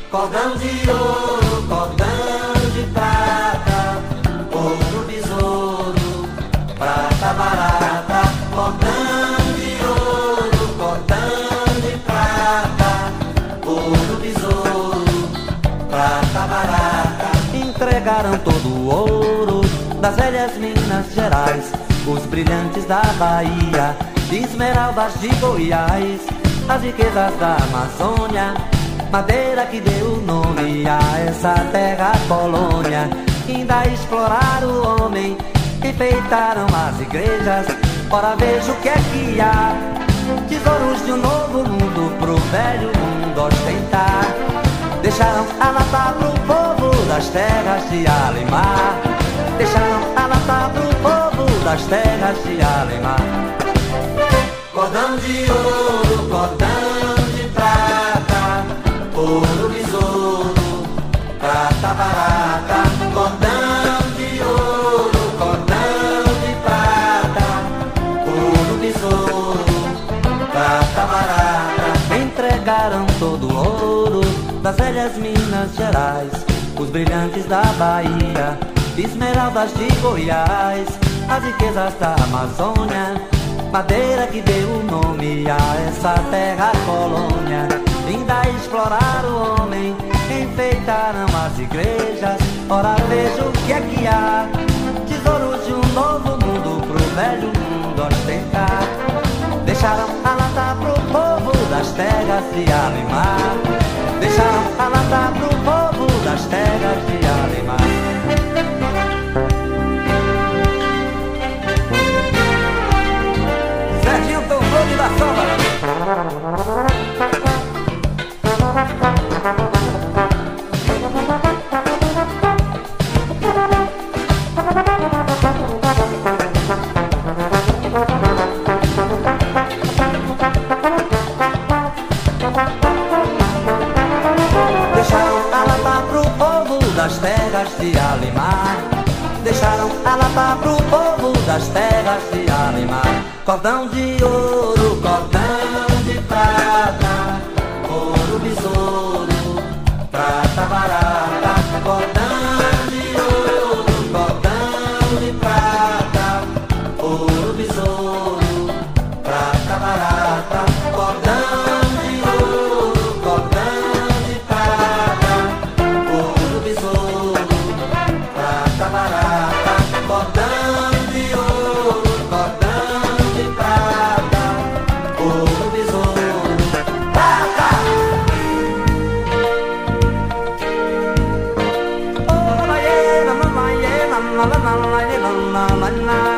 Cordão de ouro, cordão de prata, ouro besouro, prata barata. Cordão de ouro, cordão de prata, ouro besouro, prata barata. Entregaram todo o ouro das velhas Minas Gerais, os brilhantes da Bahia, esmeraldas de Goiás, as riquezas da Amazônia, madeira que deu nome a essa terra colônia. Ainda exploraram o homem, enfeitaram as igrejas. Ora veja o que é que há, tesouros de um novo mundo pro velho mundo ostentar. Deixaram a nata pro povo das terras de Alemar. Deixaram a nata pro povo das terras de Alemar. Cordão de ouro, cordão de prata, ouro besouro, prata barata. Cordão de ouro, cordão de prata, ouro besouro, prata barata. Entregaram todo o ouro das velhas Minas Gerais, os brilhantes da Bahia, esmeraldas de Goiás, as riquezas da Amazônia, madeira que deu nome a essa terra colônia. Ainda exploraram o homem, enfeitaram as igrejas. Ora veja o que é que há, tesouros de um novo mundo pro velho mundo ostentar. Deixaram a lata pro povo das terras de Alemar. Deixaram a lata pro povo das terras de Alemar. Serginho Tombolo da Samba. Deixaram a lata pro povo das terras de Alemar. Deixaram a lata pro povo das terras de Alemar. Cordão de ouro, cordão de prata, ouro besouro, prata barata. Cordão de ouro, cordão de prata, ouro besouro, prata barata. Cordão de ouro, cordão de prata, ouro besouro, prata barata. Cordão de ouro, cordão de prata, ouro besouro, prata. Oh, la la la la la la la la la la la.